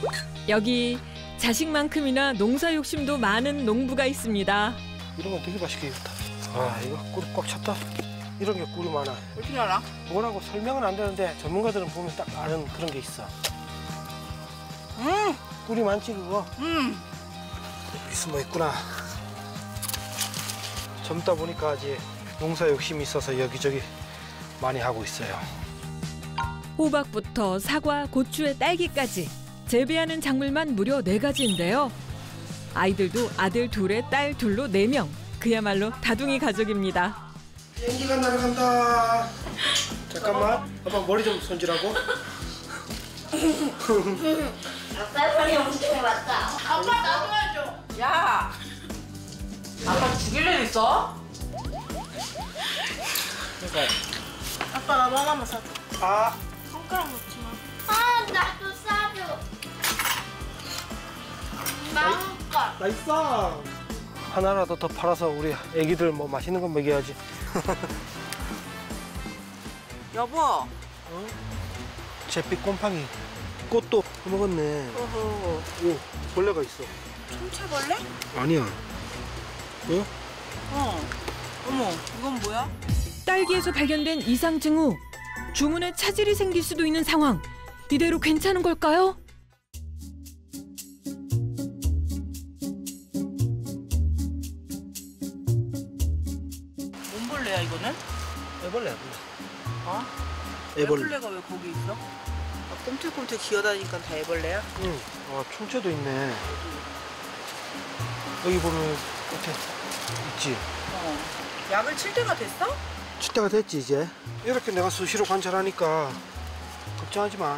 여기 자식만큼이나 농사 욕심도 많은 농부가 있습니다. 이런 거 되게 맛있게 익었다. 아, 이거 꿀이 꽉 찼다. 이런 게 꿀이 많아. 어떻게 알아? 뭐라고 설명은 안 되는데 전문가들은 보면 딱 아는 그런 게 있어. 꿀이 많지 그거? 여기 숨어 있구나. 젊다 보니까 아직 농사 욕심이 있어서 여기저기 많이 하고 있어요. 호박부터 사과, 고추에 딸기까지 재배하는 작물만 무려 4가지인데요. 아이들도 아들 둘에 딸 둘로 4명. 그야말로 다둥이 가족입니다. 비행기가 날아간다. 잠깐만, 아빠 머리 좀 손질하고. 아빠 빨리 엄청 왔다. 아빠 나도 해줘. 야, 아빠 죽일래 했어? 아빠 나도 하나만 사줘. 아, 손가락 놓지 마. 아, 나도 싸줘. 나올까? 나 있어. 하나라도 더 팔아서 우리 애기들 뭐 맛있는 거 먹여야지. 여보. 어? 잿빛 곰팡이. 꽃도 먹었네. 어허. 오, 벌레가 있어. 총채벌레? 아니야. 어? 어. 어머, 이건 뭐야? 딸기에서 발견된 이상 징후. 주문에 차질이 생길 수도 있는 상황. 이대로 괜찮은 걸까요? 뭔 벌레야 이거는? 애벌레. 어? 애벌레. 애벌레가 왜 거기 있어? 아, 꼼틀꼼틀 기어다니니까 다 애벌레야? 응. 아, 총채도 있네. 여기 보면 끝에 있지. 어. 약을 칠 때가 됐어? 칠 때가 됐지 이제. 이렇게 내가 수시로 관찰하니까 걱정하지 마.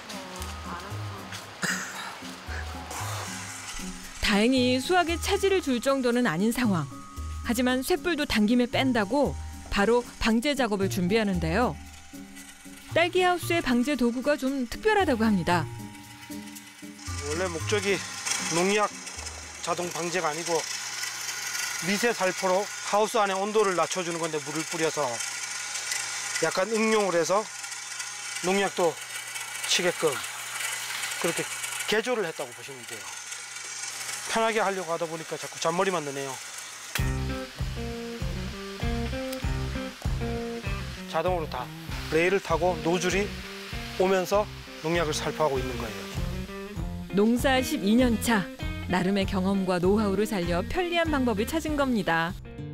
다행히 수확에 차질을 줄 정도는 아닌 상황. 하지만 쇳불도 당김에 뺀다고 바로 방제 작업을 준비하는데요. 딸기 하우스의 방제 도구가 좀 특별하다고 합니다. 원래 목적이 농약 자동 방제가 아니고 미세 살포로 하우스 안에 온도를 낮춰주는 건데 물을 뿌려서 약간 응용을 해서 농약도 치게끔 그렇게 개조를 했다고 보시면 돼요. 편하게 하려고 하다 보니까 자꾸 잔머리만 드네요. 자동으로 다 레일을 타고 노즐이 오면서 농약을 살포하고 있는 거예요. 농사 12년 차. 나름의 경험과 노하우를 살려 편리한 방법을 찾은 겁니다.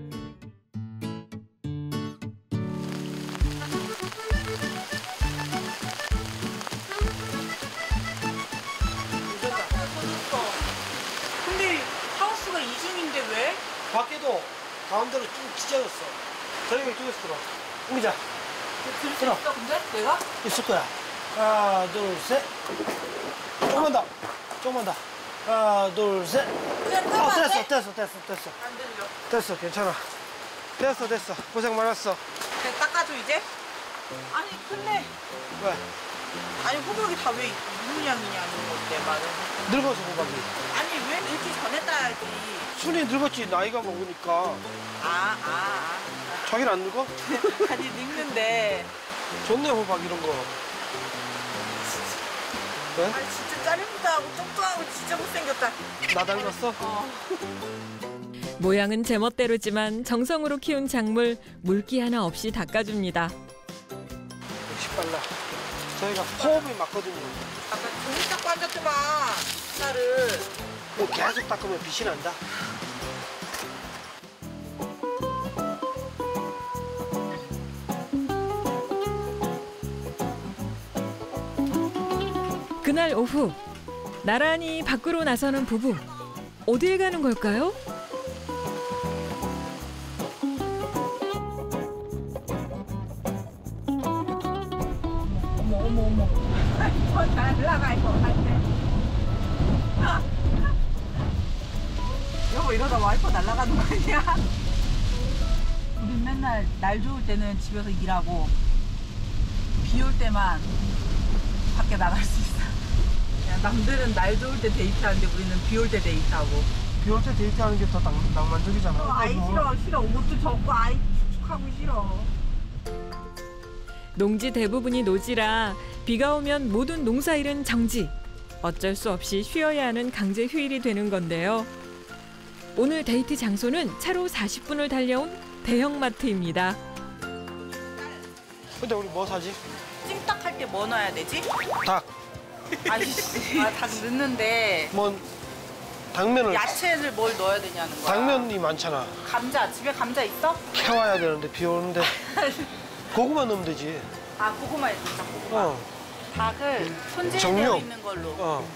근데 하우스가 2층인데 왜? 밖에도 가운데로 쭉 찢어졌어. 저녁에 찢어서 들어. 옮기자. 들수 들어. 있어 근데? 내가? 있을 거야. 하나, 둘, 셋. 조금만 더. 조금만 더. 하나, 둘, 셋. 그냥 타면 안 돼? 됐어. 안 들려. 됐어, 괜찮아. 됐어. 고생 많았어. 그냥 닦아줘 이제? 아니 근데 왜? 아니 호박이 다 왜 무향이냐는 건데 말은. 늙어서 호박이. 아니 왜 늙기 전에 따야지. 순이 늙었지, 나이가 먹으니까. 아. 자기는 안 늙어? 아니 늙는데. 좋네, 호박 이런 거. 왜? 아니 진짜 짜림도 하고 똥똥하고 진짜 못생겼다. 나 닮았어? 모양은 제멋대로지만 정성으로 키운 작물 물기 하나 없이 닦아줍니다. 역시 빨라. 저희가 호흡이 맞거든요. 아까 종이 닦고 앉았더만 나를. 뭐 계속 닦으면 빛이 난다. 그날 오후 나란히 밖으로 나서는 부부. 어딜 가는 걸까요? 어머. 더 날라갈 것 같아. 여보 이러다 와이퍼 날아가는 거 아니야? 우린 맨날 날 좋을 때는 집에서 일하고 비 올 때만 밖에 나갈 수 있어. 야, 남들은 날 좋을 때 데이트하는데 우리는 비 올 때 데이트하고. 비 올 때 데이트하는 게 더 낭만적이잖아. 아이 싫어. 옷도 젖고 아이 축축하고 싫어. 농지 대부분이 노지라 비가 오면 모든 농사일은 정지. 어쩔 수 없이 쉬어야 하는 강제 휴일이 되는 건데요. 오늘 데이트 장소는 차로 40분을 달려온 대형마트입니다. 근데 우리 뭐 사지? 찜닭 할 때 뭐 넣어야 되지? 닭. 아이씨. 닭 넣는데 뭐 당면을. 야채를 뭘 넣어야 되냐는 거야. 당면이 많잖아. 감자. 집에 감자 있어? 캐와야 되는데 비 오는데. 고구마 넣으면 되지. 아, 고구마 있어. 고구마. 어. 닭을 손질되어 정육. 있는 걸로. 어.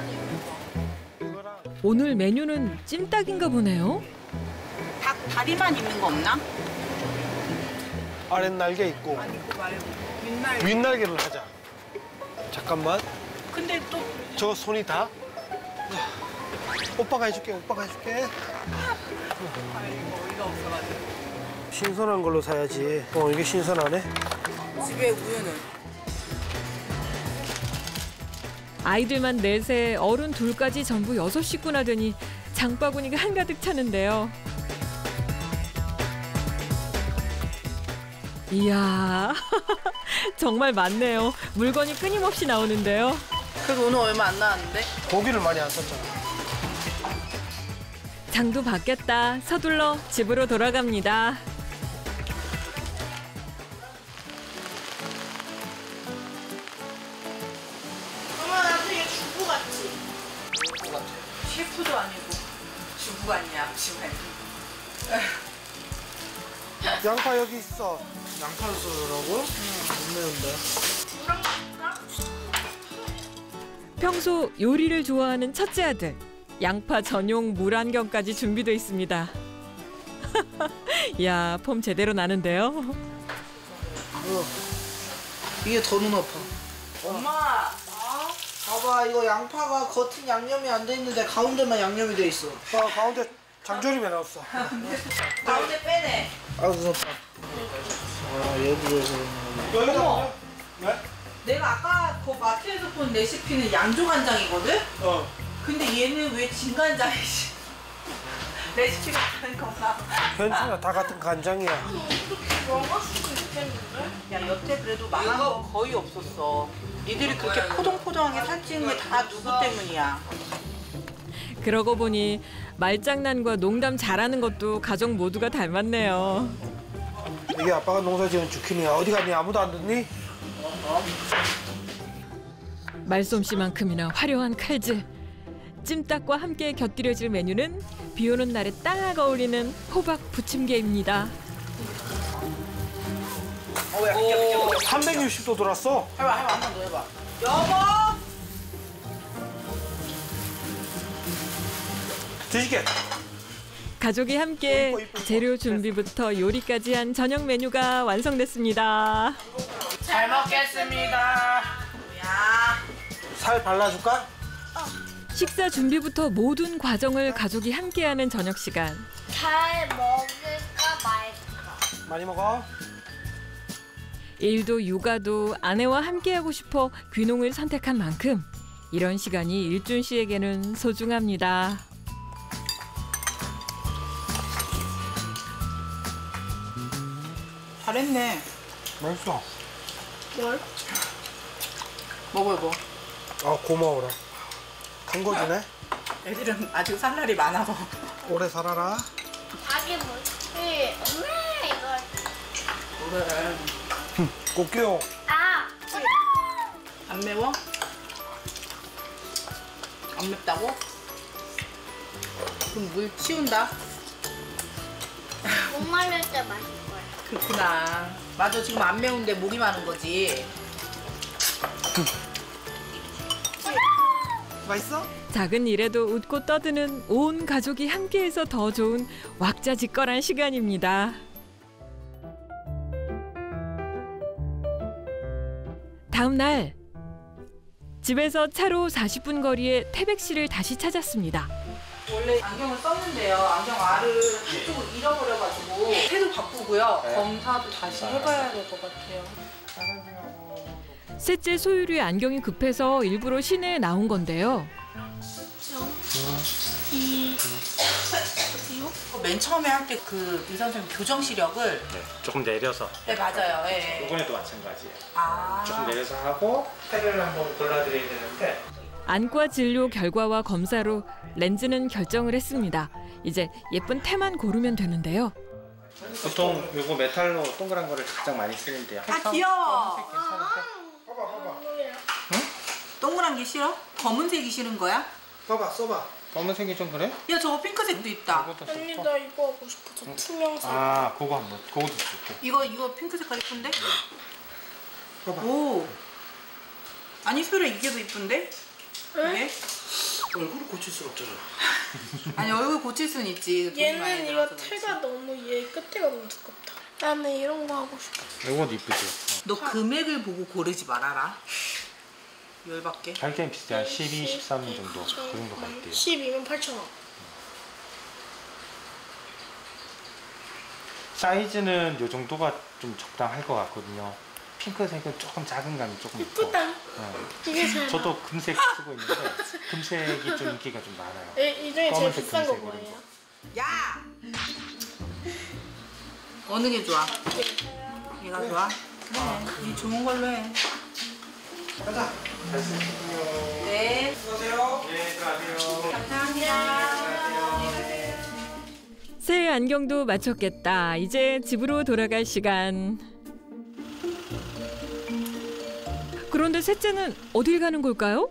오늘 메뉴는 찜닭인가 보네요. 닭 다리만 있는 거 없나? 아랫날개 있고 아니, 그거 말고 윗날. 윗날개를 하자. 잠깐만. 근데 또 저 손이 다? 오빠가 해줄게. 오빠가 해줄게. 아이고, 어이가 없어가지고. 신선한 걸로 사야지. 이게 신선하네. 집에 우유는? 아이들만 4세, 어른 2까지 전부 6식구나 되니 장바구니가 한가득 차는데요. 이야, 정말 많네요. 물건이 끊임없이 나오는데요. 그래도 오늘 얼마 안 나왔는데? 고기를 많이 안 썼잖아. 장도 받겠다. 서둘러 집으로 돌아갑니다. 엄마, 나 되게 주부 같지? 주부 같아. 셰프도 아니고 주부가 아니냐, 앞치마 양파 여기 있어. 양파를 썰으라고? 안 매운데. 평소 요리를 좋아하는 첫째 아들. 양파 전용 물안경까지 준비돼 있습니다. 야, 폼 제대로 나는데요. 이게 더 눈아파. 엄마! 봐봐, 이거 양파가 겉은 양념이 안 돼 있는데 가운데만 양념이 돼 있어. 가운데 장조림에 넣었어. 가운데 빼네. 아, 무섭다. 여기에서. 어머! 네? 내가 아까 그 마트에서 본 레시피는 양조간장이거든? 근데 얘는 왜 진간장이지? 레시피가 다른 건가? 괜찮아. 다 같은 간장이야. 야, 여태 그래도 망한 거 거의 없었어. 니들이 그렇게 포동포동하게 살찌는 게 다 누구 때문이야? 그러고 보니 말장난과 농담 잘하는 것도 가족 모두가 닮았네요. 이게 아빠가 농사지은 주키니야. 어디 갔니? 아무도 안 듣니? 말솜씨만큼이나 화려한 칼질. 찜닭과 함께 곁들여질 메뉴는 비 오는 날에 딱 어울리는 호박 부침개입니다. 오, 360도 돌았어. 해봐, 한 번 더 해봐. 여보! 드시게. 가족이 함께 재료 준비부터 요리까지 한 저녁 메뉴가 완성됐습니다. 잘 먹겠습니다. 야, 살 발라줄까? 식사 준비부터 모든 과정을 가족이 함께하는 저녁 시간. 잘 먹을까 말까. 많이 먹어. 일도 육아도 아내와 함께하고 싶어 귀농을 선택한 만큼 이런 시간이 일준 씨에게는 소중합니다. 잘했네. 맛있어. 뭘? 먹어, 여보. 고마워라. 큰 거 주네. 애들은 아직 살 날이 많아서. 오래 살아라. 아기 뭐지? 엄마 이거. 그래. 꽃게요. 아. 안 매워? 안 맵다고? 그럼 물 치운다. 목 마를 때 마실 거야. 그렇구나. 맞아, 지금 안 매운데 목이 마른 거지. 맛있어? 작은 일에도 웃고 떠드는 온 가족이 함께해서 더 좋은 왁자지껄한 시간입니다. 다음 날 집에서 차로 40분 거리의 태백 씨를 다시 찾았습니다. 원래 안경을 썼는데요. 안경 알을 한쪽을 잃어버려가지고 새도 바꾸고요. 검사도 다시 해봐야 될 것 같아요. 셋째 소율이 안경이 급해서 일부러 시내에 나온 건데요. 맨 처음에 할 때 그 의사 선생님 교정 시력을 조금 내려서. 네, 맞아요. 예. 이번에도 마찬가지예요. 아. 조금 내려서 하고 패를 한번 골라드려야 되는데 안과 진료 결과와 검사로 렌즈는 결정을 했습니다. 이제 예쁜 테만 고르면 되는데요. 보통 요거 메탈로 동그란 거를 가장 많이 쓰는데요. 아 귀여워. 봐봐. 응? 동그란 게 싫어? 검은색이 싫은 거야? 봐봐, 써봐. 검은색이 좀 그래? 야 저거 핑크색도 있다. 이것도 언니 써. 나 이거 하고 싶어. 저 투명색. 아, 그거 한번. 그거도 줄게. 이거 핑크 색깔 이쁜데? 봐봐. 오. 아니 소율아 이게 더 이쁜데? 이게? 얼굴을 고칠 수 없잖아. 아니 얼굴 고칠 수는 있지. 돈이 많이 얘는 이거 들어서 그렇지. 테가 너무 얘 끝에가 너무 두껍다. 나는 이런 거 하고 싶어. 이것도 이쁘지? 너 금액을 보고 고르지 말아라. 열받게. 가격대는 비슷해. 한 12, 13 정도. 그 정도 가격대요. 12만 8,000원. 사이즈는 요 정도가 좀 적당할 것 같거든요. 핑크색은 조금 작은 감이 조금 있고. 이쁘다. 네. 이게 잘 저도 금색 쓰고 있는데 금색이 좀 인기가 좀 많아요. 이 중에 제일 검은색, 비싼 거 금색 이런 뭐예요? 야! 어느 게 좋아? 얘가 좋아? 그래. 이 좋은 걸로 해. 가자. 네. 안녕하세요. 네, 들어가세요. 감사합니다. 새 안경도 맞췄겠다. 이제 집으로 돌아갈 시간. 그런데 셋째는 어딜 가는 걸까요?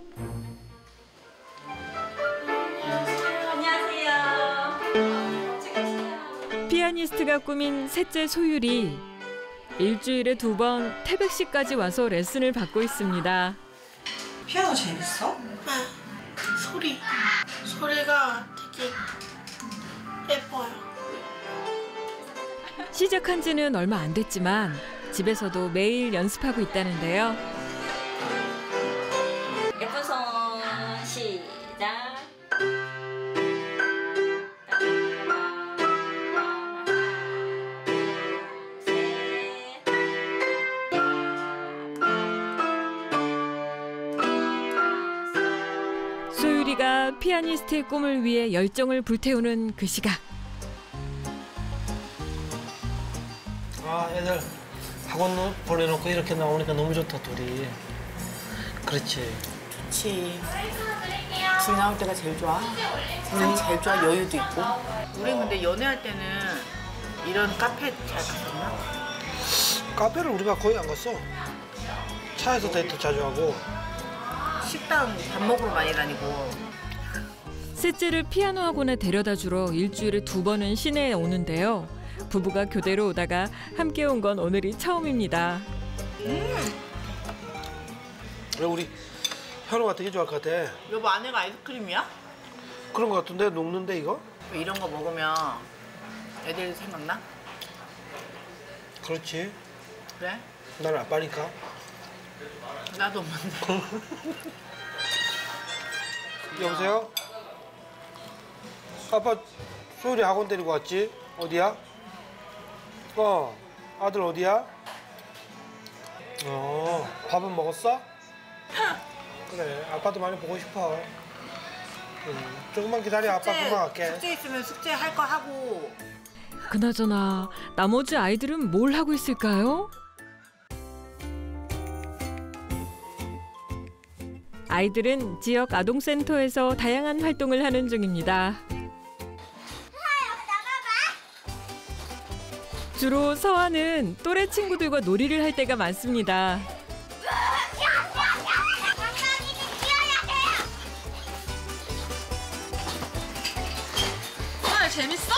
피아니스트가 꾸민 셋째 소율이 일주일에 2번 태백시까지 와서 레슨을 받고 있습니다. 피아노 재밌어? 네. 소리가 되게 예뻐요. 시작한 지는 얼마 안 됐지만 집에서도 매일 연습하고 있다는데요. 예쁜 손 시작. 소율이가 피아니스트의 꿈을 위해 열정을 불태우는 그 시각. 아, 애들 학원 보내놓고 이렇게 나오니까 너무 좋다, 둘이. 그렇지. 그치. 둘이 나올 때가 제일 좋아. 세상이 제일 좋아. 여유도 있고. 우린 근데 연애할 때는 이런 카페 잘 갔었나? 카페를 우리가 거의 안 갔어. 차에서 데이트 자주 하고. 식당 밥 먹으러 많이 다니고. 셋째를 피아노 학원에 데려다 주러 일주일에 2번은 시내에 오는데요. 부부가 교대로 오다가 함께 온 건 오늘이 처음입니다. 우리 현우가 되게 좋아할 것 같아. 여보 안에가 아이스크림이야? 그런 것 같은데 녹는데 이거? 이런 거 먹으면 애들 생각나? 그렇지. 그래? 난 아빠니까. 나도 엄마인데. 여보세요? 아빠 소율이 학원 데리고 왔지? 어디야? 아들 어디야? 밥은 먹었어? 그래, 아빠도 많이 보고 싶어. 조금만 기다려, 아빠 금방 갈게. 숙제 있으면 숙제 할 거 하고. 그나저나 나머지 아이들은 뭘 하고 있을까요? 아이들은 지역 아동센터에서 다양한 활동을 하는 중입니다. 주로 서아는 또래 친구들과 놀이를 할 때가 많습니다. 아 재밌어?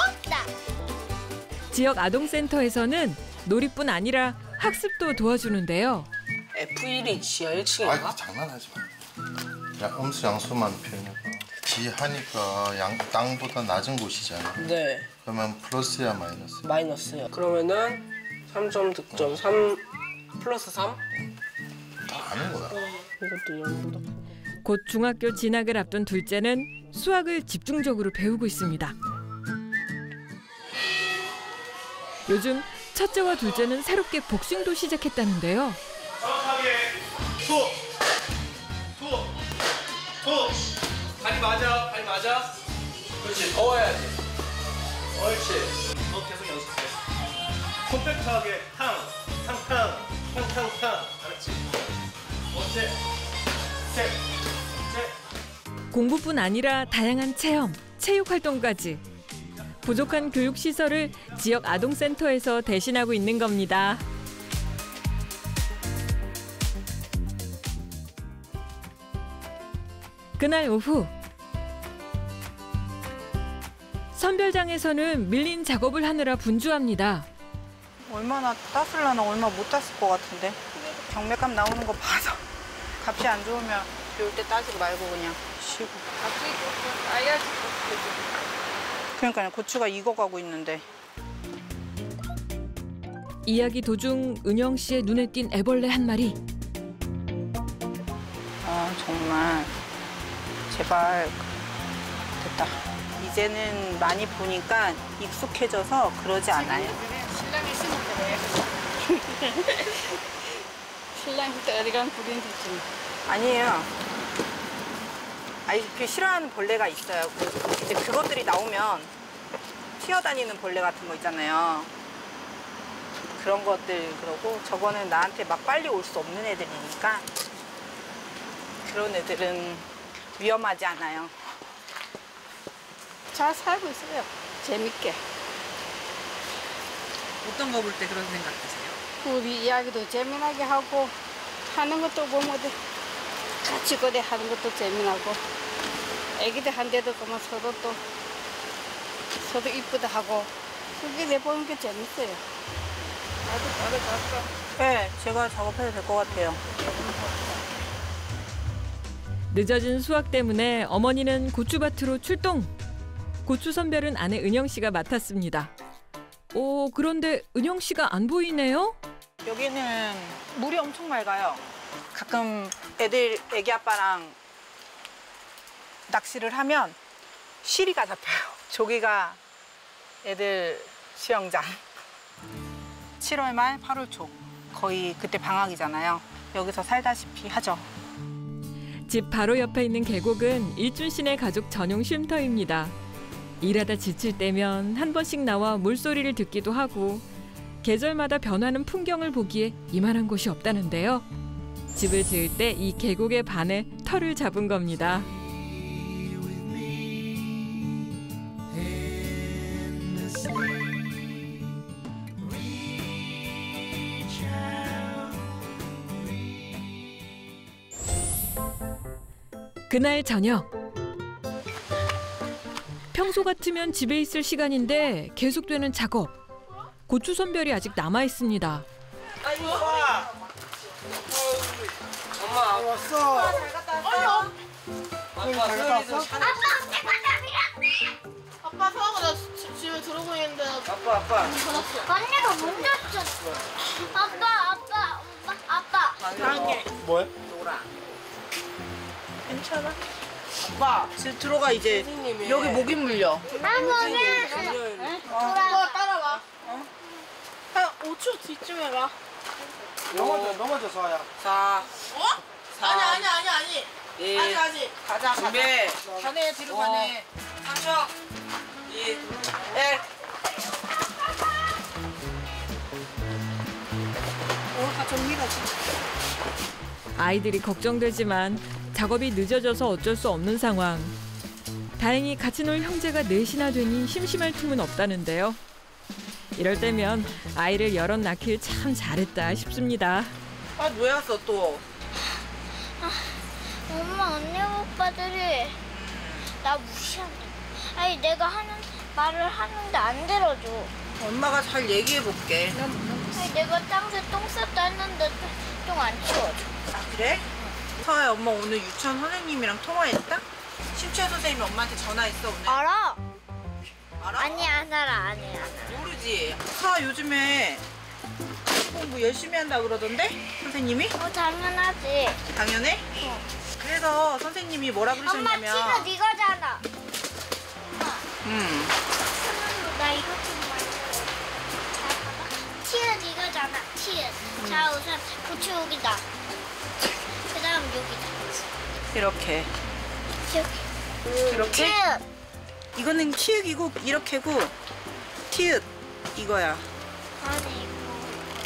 지역 아동센터에서는 놀이뿐 아니라 학습도 도와주는데요. F1이 지하 1층인가? 아이 장난하지 마. 음수 양수만 표현해봐. 지하니까 땅보다 낮은 곳이잖아. 네, 그러면 플러스야 마이너스? 마이너스요. 그러면은 3점 득점 3 플러스 3? 다 아는 거야. 이것도 0보다 크고. 곧 중학교 진학을 앞둔 둘째는 수학을 집중적으로 배우고 있습니다. 요즘 첫째와 둘째는 새롭게 복싱도 시작했다는데요. 정확하게 다리 맞아, 다리 맞아. 그렇지, 더 해야지. 옳지. 너 계속 연습해. 콤팩트하게 탕. 알았지? 셋. 공부뿐 아니라 다양한 체험, 체육 활동까지. 부족한 교육 시설을 지역 아동센터에서 대신하고 있는 겁니다. 그날 오후 선별장에서는 밀린 작업을 하느라 분주합니다. 얼마나 땄을라나 얼마 못 땄을 것 같은데. 경매값 나오는 거 봐서 값이 안 좋으면 비 올 때 따지 말고 그냥 쉬고. 그러니까요. 고추가 익어가고 있는데. 이야기 도중 은영 씨의 눈에 띈 애벌레 한 마리. 정말 제발. 됐다. 이제는 많이 보니까 익숙해져서 그러지 않아요. 신랑이 있으면 그래. 신랑 그때 어디 가면 부린 듯이. 아니에요. 아이 그 싫어하는 벌레가 있어요. 이제 그것들이 나오면 튀어다니는 벌레 같은 거 있잖아요. 그런 것들 그러고 저거는 나한테 막 빨리 올 수 없는 애들이니까 그런 애들은 위험하지 않아요. 잘 살고 있어요. 재밌게. 어떤 거 볼 때 그런 생각 드세요? 우리 이야기도 재미나게 하고 하는 것도 보면 같이 거대 하는 것도 재미나고 애기들 한데도 그만 서로 이쁘다 하고 그게 내 보는 게 재밌어요. 나도 갈까? 네, 제가 작업해도 될 것 같아요. 늦어진 수확 때문에 어머니는 고추밭으로 출동. 고추 선별은 아내 은영 씨가 맡았습니다. 오, 그런데 은영 씨가 안 보이네요? 여기는 물이 엄청 맑아요. 가끔 애기 아빠랑 낚시를 하면 시리가 잡혀요. 저기가 애들 수영장. 7월 말 8월 초 거의 그때 방학이잖아요. 여기서 살다시피 하죠. 집 바로 옆에 있는 계곡은 일준 씨네 가족 전용 쉼터입니다. 일하다 지칠 때면 한 번씩 나와 물소리를 듣기도 하고 계절마다 변하는 풍경을 보기에 이만한 곳이 없다는데요. 집을 지을 때 이 계곡에 반해 터를 잡은 겁니다. 그날 저녁. 평소 같으면 집에 있을 시간인데 계속되는 작업. 고추 선별이 아직 남아 있습니다. 엄마 왔어. 잘 갔다 왔어? 아빠 서하고 나 집에 들어오고 있는데 아빠. 언니가 먼저 쳤어. 아빠. 사랑해. 뭐해? 놀아. 괜찮아? 아빠, 지금 들어가 이제. 여기 목이 물려. 따라와. 한 5초 뒤쯤에 가. 넘어져서 와야. 4. 아니. 1. 아직. 가자. 준비. 가네, 뒤로 가네. 3초. 2. 1. 좀 밀어줘. 아이들이 걱정되지만 작업이 늦어져서 어쩔 수 없는 상황. 다행히 같이 놀 형제가 넷이나 되니 심심할 틈은 없다는데요. 이럴 때면 아이를 여럿 낳길 참 잘했다 싶습니다. 아, 왜 왔어 또? 엄마, 언니 오빠들이 나 무시한다. 아니, 내가 하는 말을 하는데 안 들어줘. 엄마가 잘 얘기해 볼게. 아니, 내가 땅에 똥 쌌다 했는데 똥 안 치워줘. 아, 그래? 서아야, 엄마 오늘 유치원 선생님이랑 통화했다? 심채 선생님이 엄마한테 전화했어 오늘. 알아? 알아? 아니, 안 알아. 모르지. 서아 요즘에 공부 열심히 한다 그러던데? 선생님이? 당연하지. 당연해? 그래서 선생님이 뭐라 엄마, 그러셨냐면. 티는 이거잖아. 나 이거 좀 만들어. 자, 봐봐. 티은 이거잖아. 티은. 자, 우선 고추 여기다. 그 다음 여기다. 이렇게. 이렇게? 티은. 이거는 키읔이고 이렇게고 티읕 이거야. 아니,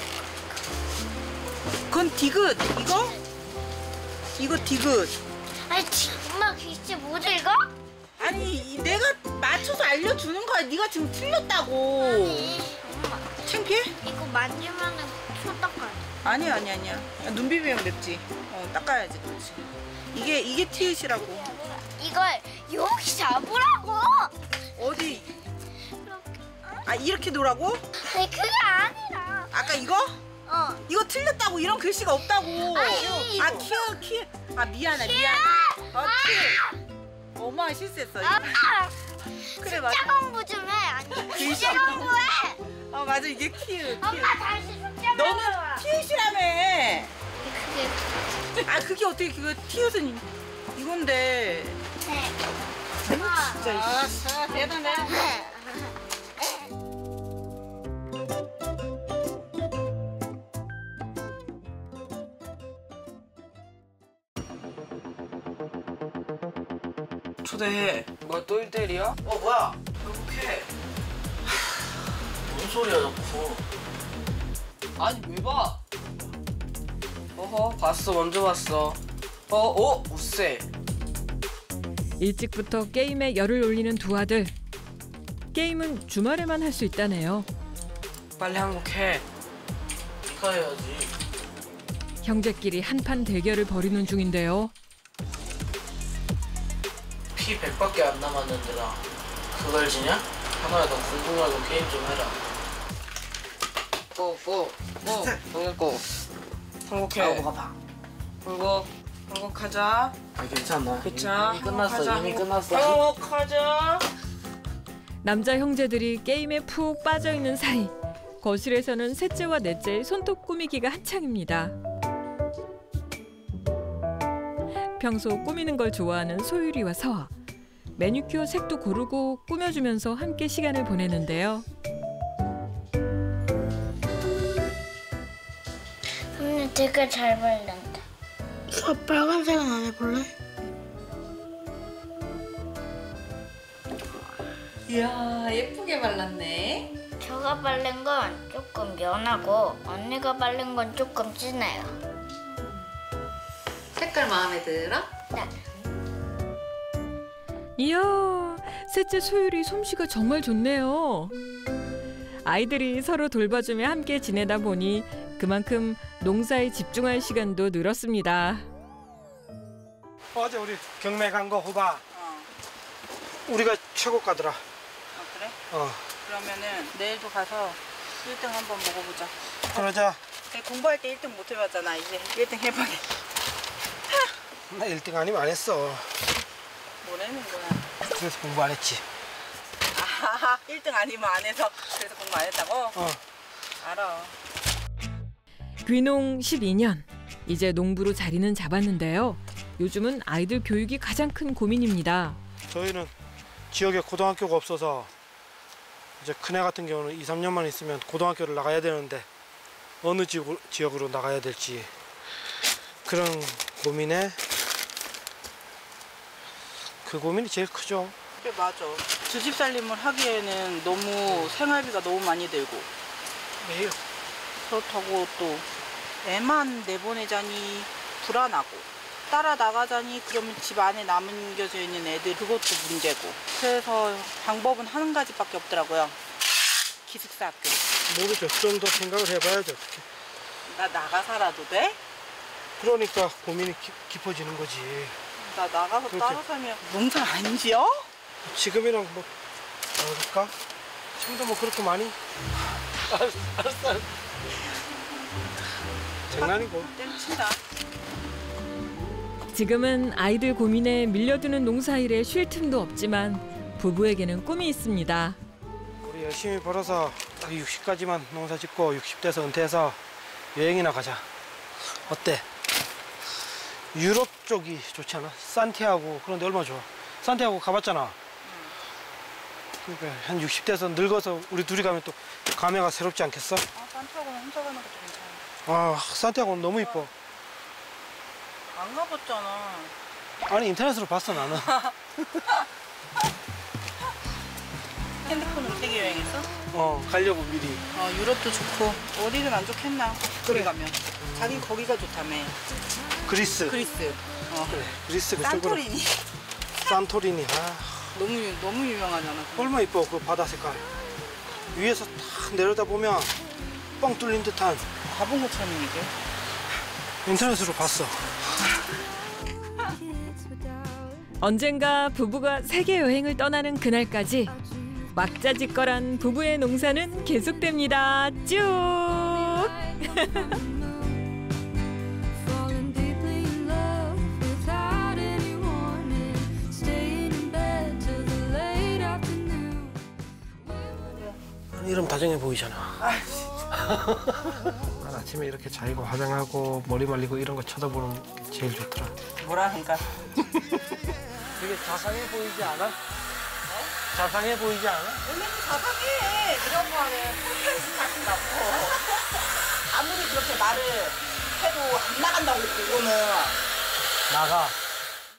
그건 디귿. 이거 디귿. 아니 엄마 글씨 못 읽어? 아니 내가 맞춰서 알려주는 거야. 네가 지금 틀렸다고. 아니 엄마 창피해? 이거 만지면은 손 닦아야 돼. 아니야. 눈 비비면 맵지. 닦아야지. 그렇지. 이게 티읕이라고. 이걸 여기 잡으라고. 어디? 이렇게 놓으라고? 아니 그게 아니라. 아까 이거? 이거 틀렸다고. 이런 글씨가 없다고. 아니, 이거. 키읔. 미안해. 키읔. 엄마가 실수했어. 그래 맞아. 숫자 공부 좀 해. 아니 글씨 공부해. 맞아. 이게 키읔. 엄마 다시 숫자 너는 티읕이라며. 그게 그게 어떻게 그거 티읕은 이건데. 네. 진짜. 대단해. 초대해. 뭐야 또 1대1이야? 뭐야? 행복해. 뭔 소리야 자꾸. 아니 왜 봐? 봤어 먼저 봤어. 우쎄. 일찍부터 게임에 열을 올리는 두 아들. 게임은 주말에만 할 수 있다네요. 빨리 항복해. 네가 해야지. 형제끼리 한판 대결을 벌이는 중인데요. 피 100밖에 안 남았는데 나 그걸 지냐? 하나야 너 공부하고 게임 좀 해라. 고. 항복해. 항복하자. 괜찮나? 괜찮아. 이미 끝났어. 이미 끝났어. 항복하자. 남자 형제들이 게임에 푹 빠져있는 사이 거실에서는 셋째와 넷째의 손톱 꾸미기가 한창입니다. 평소 꾸미는 걸 좋아하는 소율이와 서아. 매니큐어 색도 고르고 꾸며주면서 함께 시간을 보내는데요. 언니 되게 잘 발른다. 빨간색은 안 해볼래? 이야 예쁘게 발랐네. 제가 바른 건 조금 연하고 언니가 바른 건 조금 진해요. 색깔 마음에 들어? 네. 이야, 셋째 소율이 솜씨가 정말 좋네요. 아이들이 서로 돌봐주며 함께 지내다 보니 그만큼 농사에 집중할 시간도 늘었습니다. 어제 우리 경매 간 거 호박. 우리가 최고가더라. 그래? 어. 그러면은 내일도 가서 1등 한번 먹어보자. 그러자. 공부할 때 1등 못 해봤잖아. 이제 1등 해봐야겠다. 나 1등 아니면 안 했어. 뭐라는 거야? 그래서 공부 안 했지. 1등 아니면 안 해서 그래서 공부 안 했다고? 알아. 귀농 12년. 이제 농부로 자리는 잡았는데요. 요즘은 아이들 교육이 가장 큰 고민입니다. 저희는 지역에 고등학교가 없어서 이제 큰애 같은 경우는 2, 3년만 있으면 고등학교를 나가야 되는데 어느 지역으로 나가야 될지 그런 고민에 그 고민이 제일 크죠. 그래 맞아. 두 집 살림을 하기에는 너무 생활비가 너무 많이 들고 매일 그렇다고 또 애만 내보내자니 불안하고 따라 나가자니 그러면 집 안에 남겨져 있는 애들 그것도 문제고 그래서 방법은 한 가지밖에 없더라고요. 기숙사 학교. 모르죠. 좀 더 생각을 해봐야죠. 어떻게. 나 나가 살아도 돼? 그러니까 고민이 깊어지는 거지. 나 나가서 그렇게. 따로 살면 농사 안 지어? 지금이랑 뭐 어떨까? 지금도 뭐 그렇게 많이. 알았어. 장난이고. 때려친다. 지금은 아이들 고민에 밀려드는 농사일에 쉴 틈도 없지만 부부에게는 꿈이 있습니다. 우리 열심히 벌어서 딱 60까지만 농사 짓고 60대에서 은퇴해서 여행이나 가자. 어때? 유럽 쪽이 좋지 않아? 산티아고 그런 데 얼마나 좋아. 산티아고 가봤잖아. 그러니까 한 60대에서 늙어서 우리 둘이 가면 또 감회가 새롭지 않겠어? 산티아고는 혼자 가는 것도 괜찮아. 산티아고는 너무 이뻐. 안 가봤잖아. 아니 인터넷으로 봤어 나는. 핸드폰으로 세계 여행했어? 가려고 미리. 유럽도 좋고 어디든 안 좋겠나? 거기 가면. 자기 거기가 좋다며. 그리스. 그래. 그리스 그쪽으로. 산토리니. 산토리니. 아. 너무 유명하잖아. 얼마나 이뻐 그 바다 색깔. 위에서 딱 내려다 보면 뻥 뚫린 듯한. 가본 것처럼 이게. 인터넷으로 봤어. 언젠가 부부가 세계 여행을 떠나는 그날까지 왁자지껄한 부부의 농사는 계속됩니다. 쭉. 이러면 다정해 보이잖아. 난 아침에 이렇게 자기가 화장하고 머리 말리고 이런 거 쳐다보는 게 제일 좋더라. 뭐라 하니까. 되게 자상해 보이지 않아? 자상해 보이지 않아? 원래는 자상해. 이런 거 하면 폴펜스 같은 거. 아무리 그렇게 말을 해도 안 나간다고 그거는. 나가.